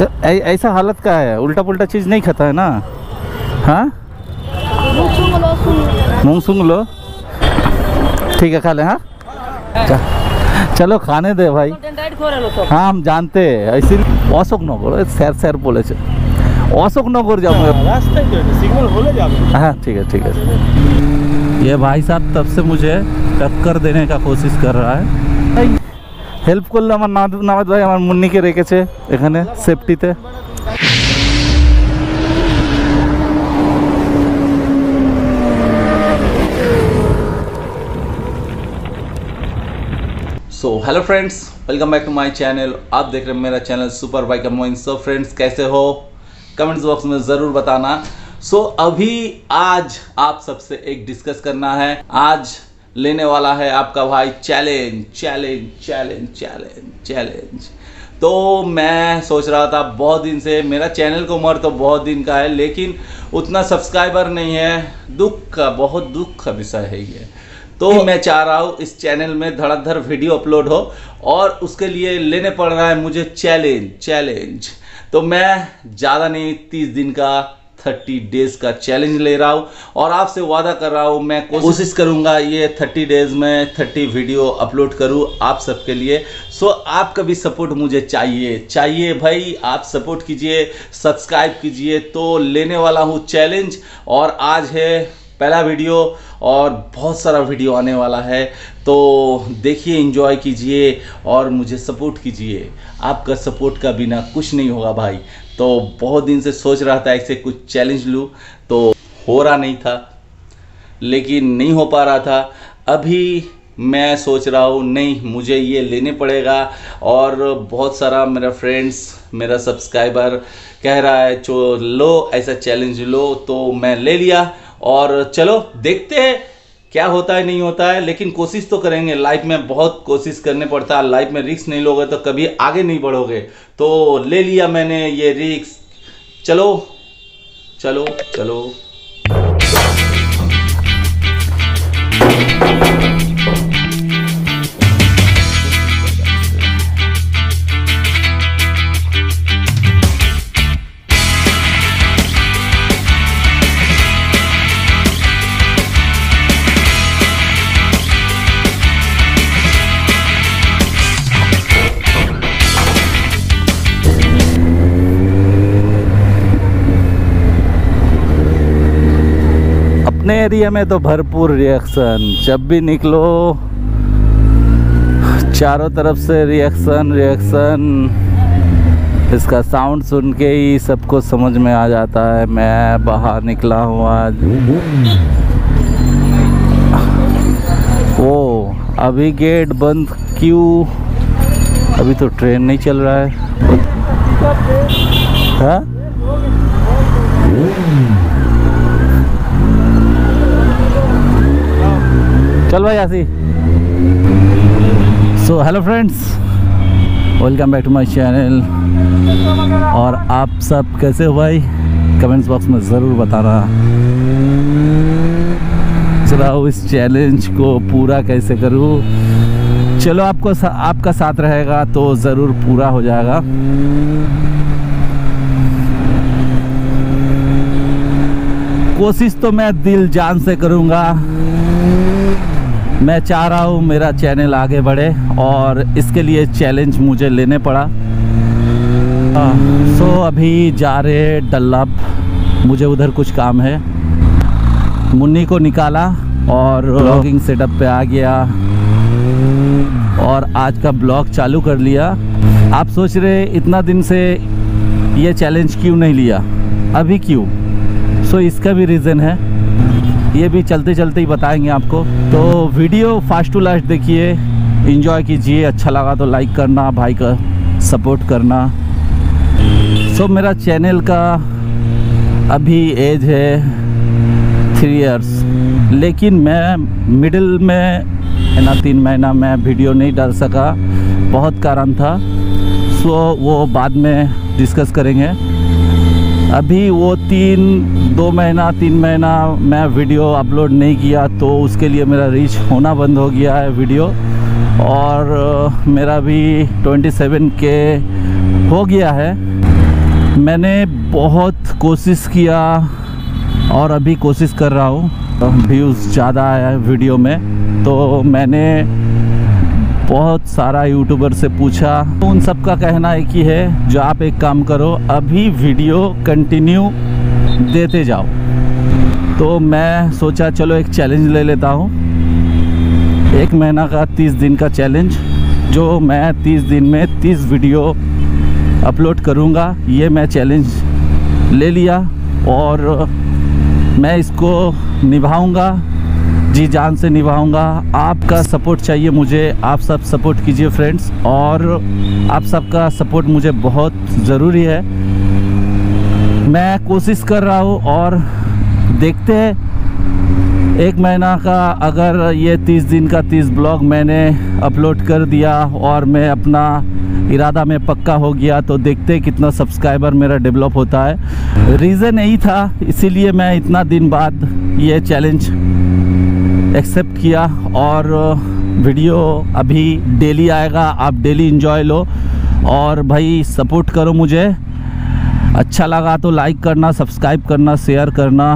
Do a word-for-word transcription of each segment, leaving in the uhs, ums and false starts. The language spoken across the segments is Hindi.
ऐसा हालत का है, उल्टा पुल्टा चीज़ नहीं खाता है ना? हाँ, मूंग सूंघ लो, ठीक है, खा ले। हाँ, चलो खाने दे भाई। हाँ, हम जानते हैं, ऐसे अशोकनगर सैर सैर बोले अशोकनगर जाओ रास्ते। हाँ ठीक है ठीक है। ये भाई साहब तब से मुझे टक्कर देने का कोशिश कर रहा है। हेल्प करले আমার নামাজ ভাই আমার মুন্নিকে রেখেছে এখানে সেফটিতে। So hello friends, welcome back to my channel. आप देख रहे हैं मेरा channel super bike Moin. So friends, कैसे हो? कमेंट्स बॉक्स में ज़रूर बताना। सो so, अभी आज आप सबसे एक डिस्कस करना है। आज लेने वाला है आपका भाई challenge challenge challenge challenge challenge. तो मैं सोच रहा था बहुत दिन से, मेरा चैनल को उम्र तो बहुत दिन का है, लेकिन उतना सब्सक्राइबर नहीं है। दुख का, बहुत दुख का विषय है ये। तो मैं चाह रहा हूँ इस चैनल में धड़ाधड़ वीडियो अपलोड हो, और उसके लिए लेने पड़ रहा है मुझे चैलेंज चैलेंज। तो मैं ज़्यादा नहीं, तीस दिन का, तीस डेज का चैलेंज ले रहा हूँ, और आपसे वादा कर रहा हूँ मैं कोशिश करूँगा ये तीस डेज में तीस वीडियो अपलोड करूँ आप सबके लिए। सो आपका भी सपोर्ट मुझे चाहिए चाहिए भाई, आप सपोर्ट कीजिए, सब्सक्राइब कीजिए। तो लेने वाला हूँ चैलेंज, और आज है पहला वीडियो, और बहुत सारा वीडियो आने वाला है। तो देखिए, एंजॉय कीजिए और मुझे सपोर्ट कीजिए। आपका सपोर्ट का बिना कुछ नहीं होगा भाई। तो बहुत दिन से सोच रहा था ऐसे कुछ चैलेंज लूँ, तो हो रहा नहीं था, लेकिन नहीं हो पा रहा था। अभी मैं सोच रहा हूँ नहीं, मुझे ये लेने पड़ेगा। और बहुत सारा मेरा फ्रेंड्स, मेरा सब्सक्राइबर कह रहा है जो लो ऐसा चैलेंज लो, तो मैं ले लिया। और चलो देखते हैं क्या होता है नहीं होता है, लेकिन कोशिश तो करेंगे। लाइफ में बहुत कोशिश करने पड़ता है, लाइफ में रिस्क नहीं लोगे तो कभी आगे नहीं बढ़ोगे। तो ले लिया मैंने ये रिस्क। चलो चलो चलो। अपने एरिया में तो भरपूर रिएक्शन, जब भी निकलो चारों तरफ से रिएक्शन रिएक्शन। इसका साउंड सुन के ही सबको समझ में आ जाता है मैं बाहर निकला हूँ आज। ओ, अभी गेट बंद क्यों? अभी तो ट्रेन नहीं चल रहा है। हाँ? चल भाई आसी। So hello friends, welcome back to my channel. और आप सब कैसे हो भाई? कमेंट्स बॉक्स में ज़रूर बताना। चलो इस चैलेंज को पूरा कैसे करूँ। चलो, आपको सा, आपका साथ रहेगा तो ज़रूर पूरा हो जाएगा। कोशिश तो मैं दिल जान से करूँगा। मैं चाह रहा हूँ मेरा चैनल आगे बढ़े, और इसके लिए चैलेंज मुझे लेने पड़ा। सो so, अभी जा रहे डल्लब, मुझे उधर कुछ काम है। मुन्नी को निकाला और ब्लॉगिंग सेटअप पे आ गया, और आज का ब्लॉग चालू कर लिया। आप सोच रहे इतना दिन से ये चैलेंज क्यों नहीं लिया, अभी क्यों? सो so, इसका भी रीज़न है, ये भी चलते चलते ही बताएंगे आपको। तो वीडियो फास्ट टू लास्ट देखिए, एंजॉय कीजिए। अच्छा लगा तो लाइक करना, भाई का सपोर्ट करना। सो so, मेरा चैनल का अभी एज है थ्री इयर्स, लेकिन मैं मिडिल में है ना तीन महीना मैं वीडियो नहीं डाल सका, बहुत कारण था। सो so, वो बाद में डिस्कस करेंगे। अभी वो तीन दो महीना तीन महीना मैं वीडियो अपलोड नहीं किया, तो उसके लिए मेरा रीच होना बंद हो गया है वीडियो। और मेरा भी सत्ताईस के हो गया है। मैंने बहुत कोशिश किया और अभी कोशिश कर रहा हूँ, व्यूज़ ज़्यादा आया वीडियो में, तो मैंने बहुत सारा यूट्यूबर से पूछा। उन सब का कहना एक ही है, जो आप एक काम करो, अभी वीडियो कंटिन्यू देते जाओ। तो मैं सोचा चलो एक चैलेंज ले लेता हूँ, एक महीना का तीस दिन का चैलेंज, जो मैं तीस दिन में तीस वीडियो अपलोड करूँगा। ये मैं चैलेंज ले लिया और मैं इसको निभाऊँगा, जी जान से निभाऊंगा। आपका सपोर्ट चाहिए मुझे, आप सब सपोर्ट कीजिए फ्रेंड्स, और आप सबका सपोर्ट मुझे बहुत ज़रूरी है। मैं कोशिश कर रहा हूँ और देखते हैं एक महीना का, अगर ये तीस दिन का तीस ब्लॉग मैंने अपलोड कर दिया और मैं अपना इरादा में पक्का हो गया, तो देखते हैं कितना सब्सक्राइबर मेरा डेवलप होता है। रीज़न यही था, इसीलिए मैं इतना दिन बाद ये चैलेंज एक्सेप्ट किया और वीडियो अभी डेली आएगा। आप डेली एंजॉय लो और भाई सपोर्ट करो मुझे। अच्छा लगा तो लाइक करना, सब्सक्राइब करना, शेयर करना।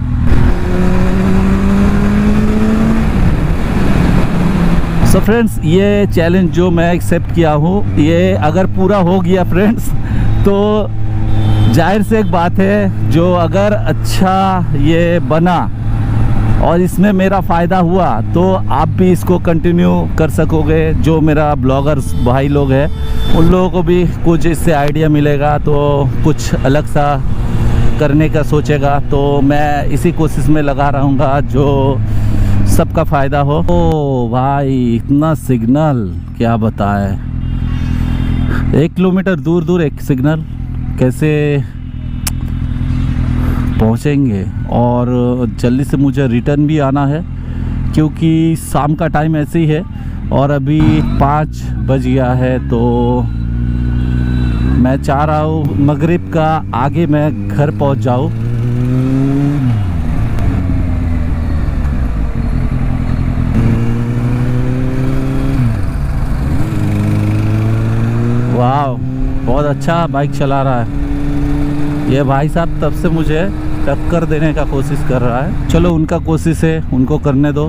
सो so फ्रेंड्स, ये चैलेंज जो मैं एक्सेप्ट किया हूँ, ये अगर पूरा हो गया फ्रेंड्स, तो जाहिर से एक बात है, जो अगर अच्छा ये बना और इसमें मेरा फ़ायदा हुआ, तो आप भी इसको कंटिन्यू कर सकोगे। जो मेरा ब्लॉगर्स भाई लोग हैं, उन लोगों को भी कुछ इससे आइडिया मिलेगा, तो कुछ अलग सा करने का सोचेगा। तो मैं इसी कोशिश में लगा रहूँगा, जो सबका फ़ायदा हो। ओ भाई, इतना सिग्नल क्या बताए, एक किलोमीटर दूर दूर एक सिग्नल, कैसे पहुँचेंगे। और जल्दी से मुझे रिटर्न भी आना है, क्योंकि शाम का टाइम ऐसे ही है और अभी पाँच बज गया है। तो मैं चाह रहा हूँ मगरिब का आगे मैं घर पहुँच जाऊँ। वाह, बहुत अच्छा बाइक चला रहा है ये भाई साहब। तब से मुझे टक्कर देने का कोशिश कर रहा है। चलो, उनका कोशिश है, उनको करने दो।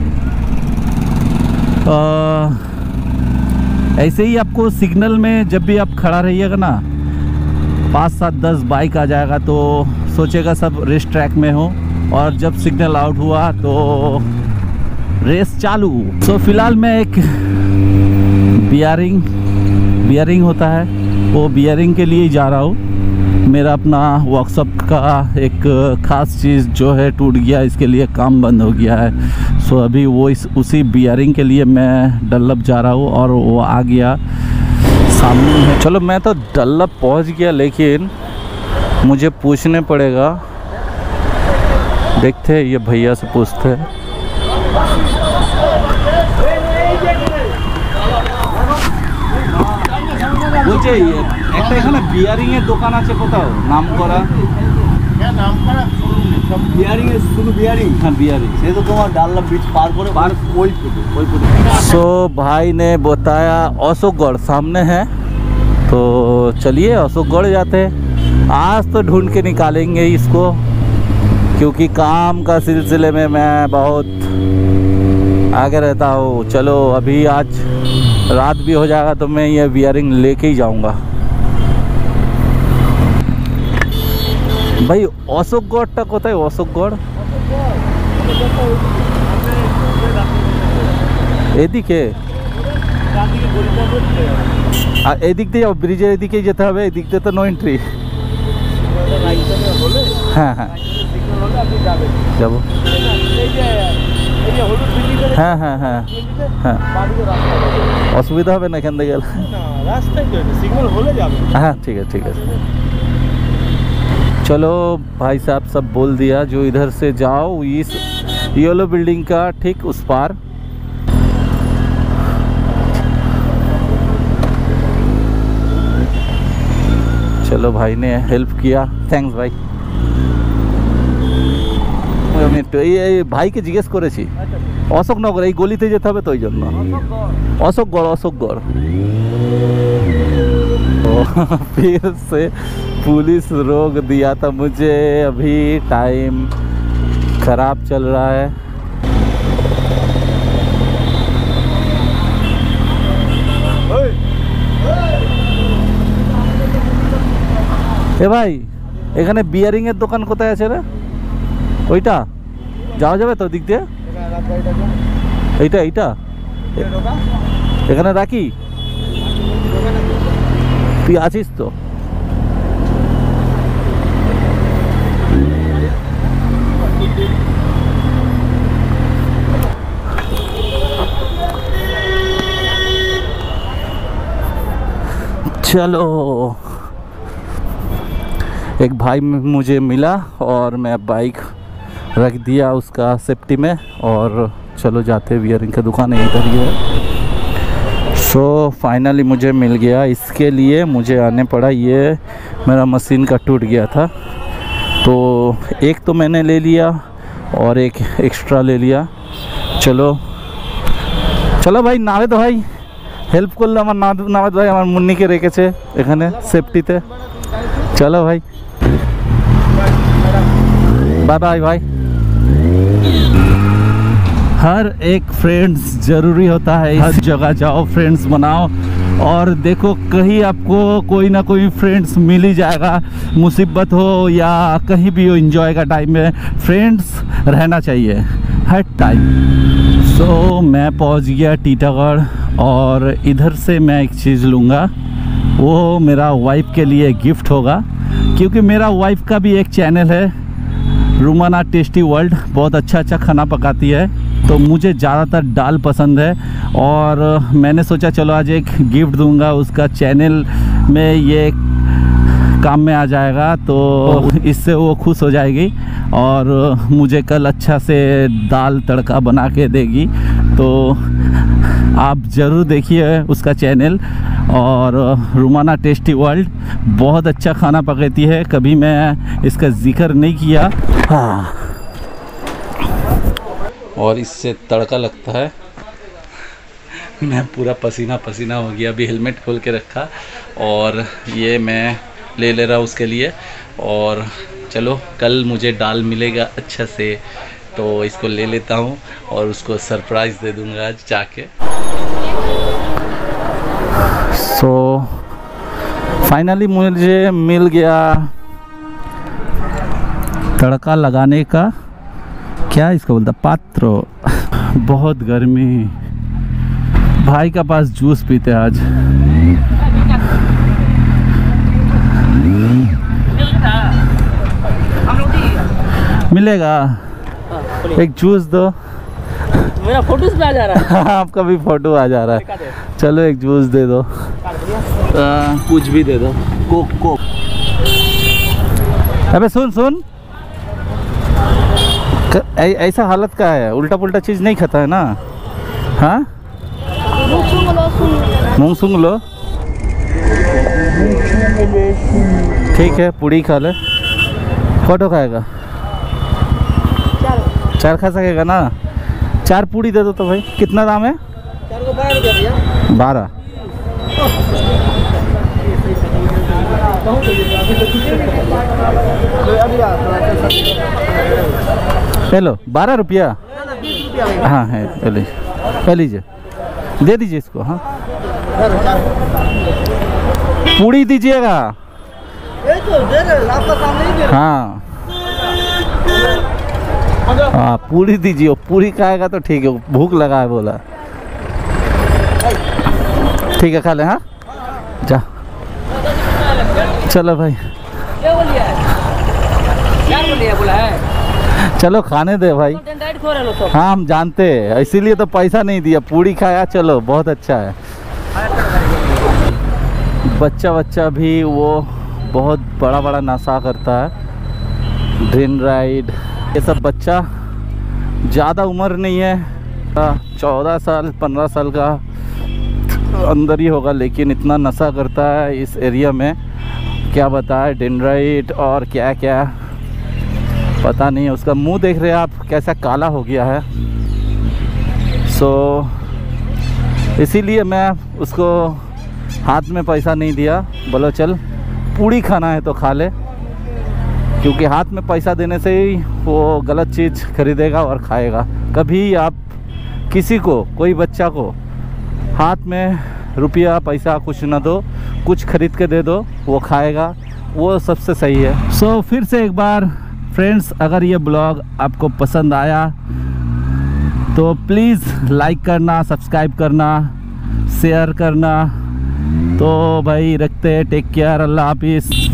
आ, ऐसे ही आपको सिग्नल में जब भी आप खड़ा रहिएगा ना, पाँच सात दस बाइक आ जाएगा, तो सोचेगा सब रेस ट्रैक में हो, और जब सिग्नल आउट हुआ तो रेस चालू। सो फिलहाल मैं एक बियरिंग बियरिंग होता है, वो बियरिंग के लिए ही जा रहा हूँ। मेरा अपना वर्कशॉप का एक ख़ास चीज़ जो है टूट गया, इसके लिए काम बंद हो गया है। सो अभी वो इस उसी बियरिंग के लिए मैं डल्लप जा रहा हूँ, और वो आ गया सामने है। चलो, मैं तो डल्लप पहुँच गया, लेकिन मुझे पूछने पड़ेगा। देखते हैं, ये भैया से पूछते हैं। বলছে একটা এখানে বিয়ারিং এর দোকান আছে কোথাও নাম করা? হ্যাঁ, নাম করা সব বিয়ারিং এর, শুধু বিয়ারিং। হ্যাঁ, বিয়ারিং সে তো তোমার ডাল্লা ব্রিজ পার করে পার ওই ওই পুরো। सो भाई ने बताया अशोकगढ़ सामने है, तो चलिए अशोकगढ़ जाते हैं। आज तो ढूंढ के निकालेंगे इसको, क्योंकि काम का सिलसिले में मैं बहुत आगे रहता हूँ। चलो, अभी आज रात भी हो जाएगा तो मैं ये बियरिंग लेके ही जाऊंगा। भाई अशोकगढ़ कोথায়? अशोकगढ़ এদিকে, আর এদিক দিয়ে যাবো, ব্রিজের এদিকেই যেতে হবে। এদিক দিয়ে তো নো এন্ট্রি। হ্যাঁ হ্যাঁ, যাবো। হ্যাঁ হ্যাঁ হ্যাঁ হ্যাঁ, অসুবিধা হবে না এখান থেকে গেলে? हाँ ठीक है ठीक है। चलो, भाई साहब सब बोल दिया, जो इधर से जाओ इस येलो बिल्डिंग का ठीक उस पार। चलो, भाई ने हेल्प किया, थैंक्स भाई। আমি তো এই ভাইকে জিজ্ঞেস করেছি, অশোকনগর এই গলিতে যেতে হবে, তো ওই জন্য। অশোকগড় অশোকগড়। फिर से पुलिस रोक दिया था मुझे। अभी टाइम खराब चल रहा है। এ ভাই এখানে বিয়ারিং এর দোকান কোথায় আছে রে? ওইটা যাওয়া যাবে তো দিক দিয়ে? এইটা এইটা এখানে রাখি? তুই আছিস তো? चलो, एक भाई मुझे मिला और मैं बाइक रख दिया उसका सेफ्टी में और चलो जाते बियरिंग की दुकान है इधर ही है। सो फाइनली मुझे मिल गया। इसके लिए मुझे आने पड़ा, ये मेरा मशीन का टूट गया था तो एक तो मैंने ले लिया और एक एक्स्ट्रा ले लिया। चलो चलो भाई नावे तो भाई हेल्प করলে আমার নামে ভাই আমার মুন্নিকে রেখেছে এখানে সেফটিতে। চলো ভাই, बाय बाय भाई। हर एक फ्रेंड्स ज़रूरी होता है, हर जगह जाओ फ्रेंड्स बनाओ और देखो कहीं आपको कोई ना कोई फ्रेंड्स मिल ही जाएगा। मुसीबत हो या कहीं भी हो, एंजॉय का टाइम में फ्रेंड्स रहना चाहिए हर टाइम। सो so, मैं पहुंच गया टीटागढ़ और इधर से मैं एक चीज़ लूँगा, वो मेरा वाइफ के लिए गिफ्ट होगा क्योंकि मेरा वाइफ का भी एक चैनल है रुमाना टेस्टी वर्ल्ड, बहुत अच्छा अच्छा खाना पकाती है तो मुझे ज़्यादातर दाल पसंद है और मैंने सोचा चलो आज एक गिफ्ट दूंगा, उसका चैनल में ये काम में आ जाएगा तो इससे वो खुश हो जाएगी और मुझे कल अच्छा से दाल तड़का बना के देगी। तो आप ज़रूर देखिए उसका चैनल और रुमाना टेस्टी वर्ल्ड, बहुत अच्छा खाना पकाती है, कभी मैं इसका जिक्र नहीं किया। हाँ, और इससे तड़का लगता है। मैं पूरा पसीना पसीना हो गया, अभी हेलमेट खोल के रखा और ये मैं ले ले रहा हूँ उसके लिए। और चलो कल मुझे दाल मिलेगा अच्छा से तो इसको ले लेता हूँ और उसको सरप्राइज़ दे दूँगा आज जाके। सो फाइनली मुझे मिल गया तड़का लगाने का, क्या इसको बोलता, पात्र। बहुत गर्मी, भाई का पास जूस पीते आज। मिलेगा एक जूस दो। मेरा फोटो पे आ जा रहा है। आपका भी फोटो आ जा रहा है। चलो एक जूस दे दो, आ, कुछ भी दे दो, कोक कोक। अबे सुन सुन, ऐ, ऐसा हालत का है, उल्टा पुल्टा चीज़ नहीं खाता है ना? हाँ मूंग सूंघ लो, ठीक है पूड़ी खा ले। फोटो खाएगा? चार खा सकेगा ना? चार पूड़ी दे दो तो भाई। कितना दाम है? चार को बारह रुपया भैया। बारह। हेलो बारह रुपया? हाँ है, ले लीजिए, दे दीजिए इसको। हाँ पूड़ी दीजिएगा। हाँ हाँ पूरी दीजिए, पूरी खाएगा तो ठीक है, भूख लगा है बोला। ठीक है खा ले। हाँ जा, चलो भाई। क्या बोलिए? क्या बोलिए बोला है? चलो खाने दे भाई। हाँ हम जानते हैं, इसीलिए तो पैसा नहीं दिया, पूरी खाया। चलो बहुत अच्छा है। बच्चा बच्चा भी वो बहुत बड़ा बड़ा नशा करता है, ड्रिन राइड ये सब। बच्चा ज़्यादा उम्र नहीं है, चौदह साल पंद्रह साल का अंदर ही होगा, लेकिन इतना नशा करता है इस एरिया में, क्या बताए, डेंड्राइट और क्या क्या पता नहीं है। उसका मुंह देख रहे हैं आप कैसा काला हो गया है। सो इसीलिए मैं उसको हाथ में पैसा नहीं दिया, बोलो चल पूड़ी खाना है तो खा ले, क्योंकि हाथ में पैसा देने से ही वो गलत चीज़ खरीदेगा और खाएगा। कभी आप किसी को, कोई बच्चा को हाथ में रुपया पैसा कुछ ना दो, कुछ खरीद के दे दो, वो खाएगा, वो सबसे सही है। सो so, फिर से एक बार फ्रेंड्स, अगर ये ब्लॉग आपको पसंद आया तो प्लीज़ लाइक करना, सब्सक्राइब करना, शेयर करना। तो भाई रखते हैं, टेक केयर, अल्लाह हाफिज़।